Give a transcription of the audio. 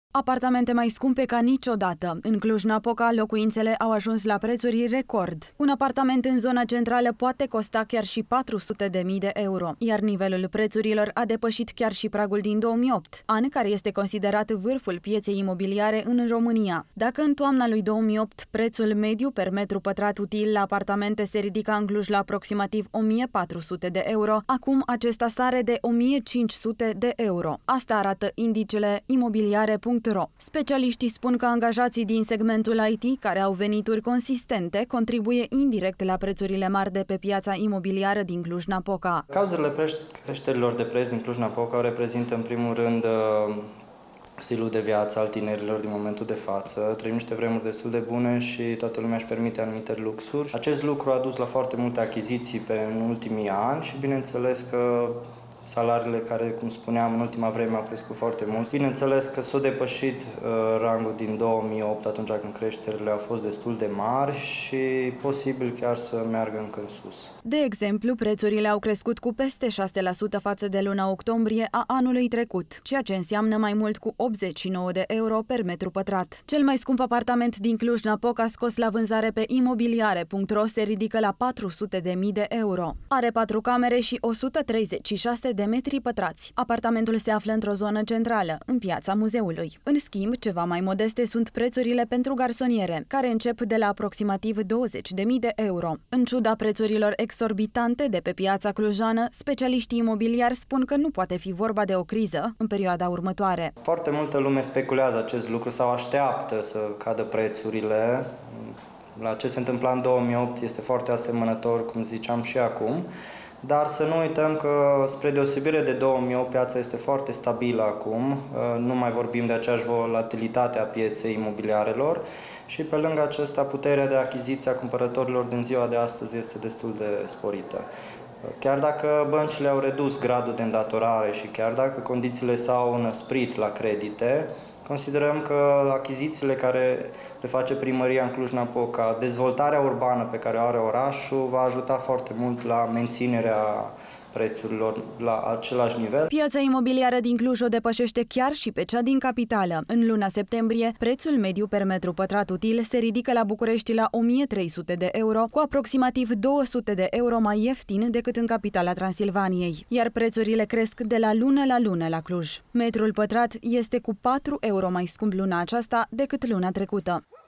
Apartamente mai scumpe ca niciodată. În Cluj-Napoca, locuințele au ajuns la prețuri record. Un apartament în zona centrală poate costa chiar și 400.000 de euro, iar nivelul prețurilor a depășit chiar și pragul din 2008, an care este considerat vârful pieței imobiliare în România. Dacă în toamna lui 2008 prețul mediu per metru pătrat util la apartamente se ridica în Cluj la aproximativ 1400 de euro, acum acesta sare de 1500 de euro. Asta arată indicele imobiliare.ro. Specialiștii spun că angajații din segmentul IT, care au venituri consistente, contribuie indirect la prețurile mari de pe piața imobiliară din Cluj-Napoca. Cauzele creșterilor de preț din Cluj-Napoca o reprezintă în primul rând stilul de viață al tinerilor din momentul de față. Trăim niște vremuri destul de bune și toată lumea își permite anumite luxuri. Acest lucru a dus la foarte multe achiziții în ultimii ani și bineînțeles că salariile care, cum spuneam, în ultima vreme au crescut foarte mult. Bineînțeles că s-a depășit rangul din 2008, atunci când creșterile au fost destul de mari și posibil chiar să meargă încă în sus. De exemplu, prețurile au crescut cu peste 6% față de luna octombrie a anului trecut, ceea ce înseamnă mai mult cu 89 de euro per metru pătrat. Cel mai scump apartament din Cluj-Napoca scos la vânzare pe imobiliare.ro se ridică la 400.000 de euro. Are 4 camere și 136 de metri pătrați. Apartamentul se află într-o zonă centrală, în piața muzeului. În schimb, ceva mai modeste sunt prețurile pentru garsoniere, care încep de la aproximativ 20.000 de euro. În ciuda prețurilor exorbitante de pe piața clujană, specialiștii imobiliari spun că nu poate fi vorba de o criză în perioada următoare. Foarte multă lume speculează acest lucru sau așteaptă să cadă prețurile. La ce se întâmpla în 2008 este foarte asemănător, cum ziceam, și acum. Dar să nu uităm că, spre deosebire de 2008, piața este foarte stabilă acum, nu mai vorbim de aceeași volatilitate a pieței imobiliarelor și pe lângă acesta puterea de achiziție a cumpărătorilor din ziua de astăzi este destul de sporită. Chiar dacă băncile au redus gradul de îndatorare și chiar dacă condițiile s-au înăsprit la credite, considerăm că achizițiile care le face primăria în Cluj-Napoca, dezvoltarea urbană pe care o are orașul, va ajuta foarte mult la menținerea prețurilor la același nivel. Piața imobiliară din Cluj o depășește chiar și pe cea din capitală. În luna septembrie, prețul mediu per metru pătrat util se ridică la București la 1300 de euro, cu aproximativ 200 de euro mai ieftin decât în capitala Transilvaniei, iar prețurile cresc de la lună la Cluj. Metrul pătrat este cu 4 euro mai scump luna aceasta decât luna trecută.